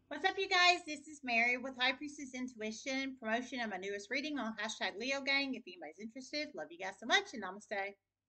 What's up, you guys? This is Mary with High Priestess Intuition, promotion of my newest reading on hashtag Leo Gang. If anybody's interested, love you guys so much, and namaste.